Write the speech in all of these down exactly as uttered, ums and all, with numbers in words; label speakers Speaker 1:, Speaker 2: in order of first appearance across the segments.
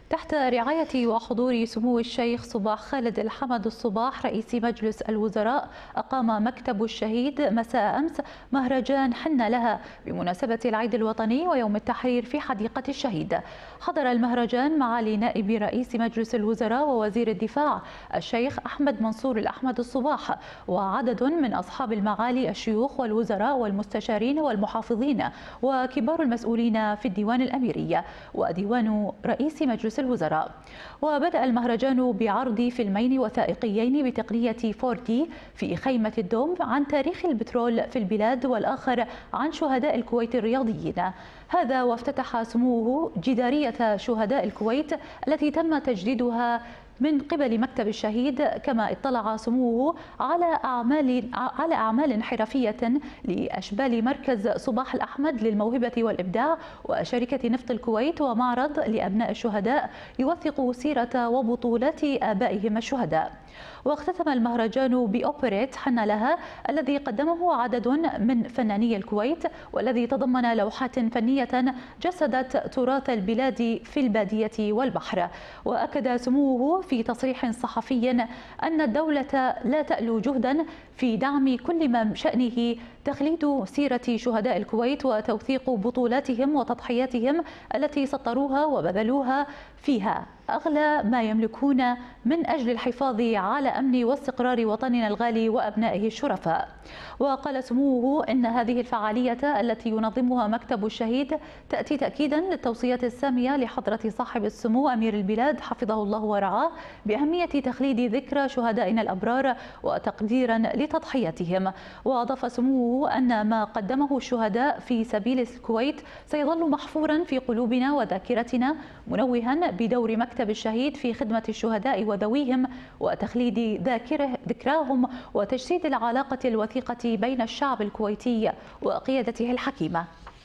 Speaker 1: تحت رعاية وحضور سمو الشيخ صباح خالد الحمد الصباح رئيس مجلس الوزراء، أقام مكتب الشهيد مساء أمس مهرجان حن لها بمناسبة العيد الوطني ويوم التحرير في حديقة الشهيد. حضر المهرجان معالي نائب رئيس مجلس الوزراء ووزير الدفاع الشيخ أحمد منصور الأحمد الصباح، وعدد من أصحاب المعالي الشيوخ والوزراء والمستشارين والمحافظين وكبار المسؤولين في الديوان الأميري وديوان رئيس مجلس الوزراء. وبدأ المهرجان بعرض فيلمين وثائقيين بتقنية فور دي في خيمة الدوم عن تاريخ البترول في البلاد، والآخر عن شهداء الكويت الرياضيين. هذا وافتتح سموه جدارية شهداء الكويت التي تم تجديدها من قبل مكتب الشهيد، كما اطلع سموه على أعمال على أعمال حرفية لأشبال مركز صباح الأحمد للموهبة والإبداع وشركة نفط الكويت ومعرض لأبناء الشهداء يوثق سيرة وبطولات آبائهم الشهداء. واختتم المهرجان بأوبريت حن لها الذي قدمه عدد من فناني الكويت، والذي تضمن لوحات فنية جسدت تراث البلاد في البادية والبحر. وأكد سموه في تصريح صحفي أن الدولة لا تألو جهدا في دعم كل ما شأنه تخليد سيرة شهداء الكويت وتوثيق بطولاتهم وتضحياتهم التي سطروها وبذلوها فيها أغلى ما يملكون من أجل الحفاظ على أمن واستقرار وطننا الغالي وأبنائه الشرفاء. وقال سموه إن هذه الفعالية التي ينظمها مكتب الشهيد تأتي تأكيدا للتوصيات السامية لحضرة صاحب السمو أمير البلاد حفظه الله ورعاه بأهمية تخليد ذكرى شهدائنا الأبرار وتقديرا لتضحياتهم. وأضاف سموه أن ما قدمه الشهداء في سبيل الكويت سيظل محفورا في قلوبنا وذاكرتنا، منوها بدور مكتب الشهيد في خدمة الشهداء وذويهم وتخليد ذاكره ذكراهم وتجسيد العلاقة الوثيقة بين الشعب الكويتي وقيادته الحكيمة.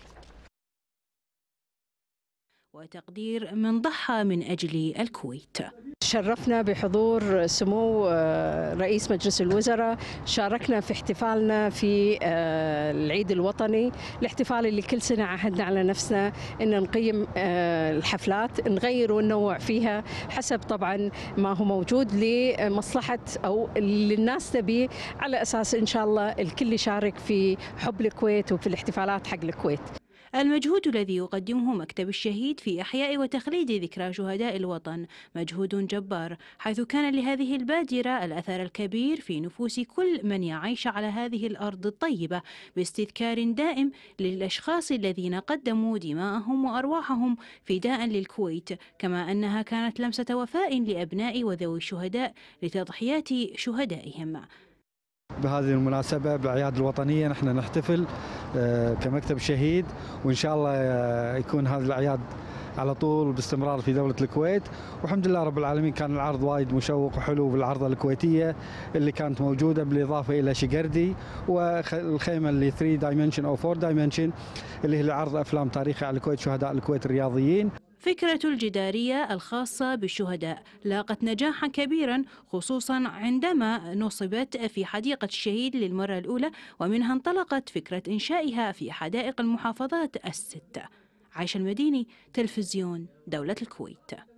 Speaker 2: وتقدير من ضحى من أجل الكويت.
Speaker 3: شرفنا بحضور سمو رئيس مجلس الوزراء، شاركنا في احتفالنا في العيد الوطني، الاحتفال اللي كل سنة عهدنا على نفسنا أن نقيم الحفلات نغير وننوع فيها حسب طبعا ما هو موجود لمصلحة أو اللي الناس تبيه، على أساس إن شاء الله الكل يشارك في حب الكويت وفي الاحتفالات حق الكويت.
Speaker 2: المجهود الذي يقدمه مكتب الشهيد في إحياء وتخليد ذكرى شهداء الوطن مجهود جبار، حيث كان لهذه البادرة الأثر الكبير في نفوس كل من يعيش على هذه الأرض الطيبة، باستذكار دائم للأشخاص الذين قدموا دماءهم وأرواحهم فداء للكويت، كما أنها كانت لمسة وفاء لأبناء وذوي الشهداء لتضحيات شهدائهم.
Speaker 4: بهذه المناسبة بالأعياد الوطنية نحن نحتفل كمكتب شهيد، وإن شاء الله يكون هذه الأعياد على طول باستمرار في دولة الكويت. والحمد لله رب العالمين كان العرض وايد مشوق وحلو بالعرضة الكويتية اللي كانت موجودة، بالإضافة إلى شقردي والخيمة اللي ثري دايمنشن أو فور دايمنشن اللي هي لعرض أفلام تاريخي على الكويت شهداء الكويت الرياضيين.
Speaker 2: فكرة الجدارية الخاصة بالشهداء لاقت نجاحا كبيرا، خصوصا عندما نصبت في حديقة الشهيد للمرة الأولى، ومنها انطلقت فكرة إنشائها في حدائق المحافظات الست. عايشة المديني، تلفزيون دولة الكويت.